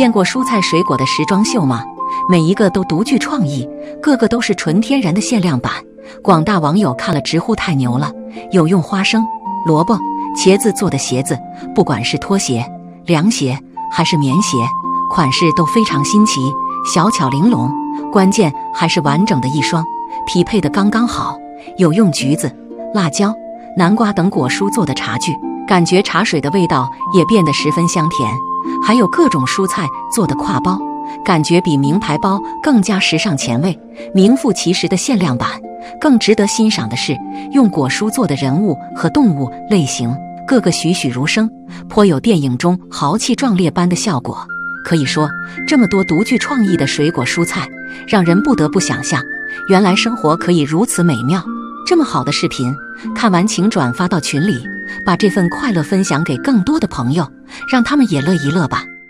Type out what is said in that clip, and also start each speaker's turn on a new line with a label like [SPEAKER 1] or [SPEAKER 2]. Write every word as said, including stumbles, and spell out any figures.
[SPEAKER 1] 见过蔬菜水果的时装秀吗？每一个都独具创意，个个都是纯天然的限量版。广大网友看了直呼太牛了，有用花生、萝卜、茄子做的鞋子，不管是拖鞋、凉鞋还是棉鞋，款式都非常新奇，小巧玲珑，关键还是完整的一双，匹配的刚刚好。有用橘子、辣椒、南瓜等果蔬做的茶具，感觉茶水的味道也变得十分香甜。还有各种蔬菜做的挎包，感觉比名牌包更加时尚前卫，名副其实的限量版。更值得欣赏的是，用果蔬做的人物和动物类型，个个栩栩如生，颇有电影中豪气壮烈般的效果。可以说，这么多独具创意的水果蔬菜，让人不得不想象，原来生活可以如此美妙。这么好的视频，看完请转发到群里，把这份快乐分享给更多的朋友，让他们也乐一乐吧。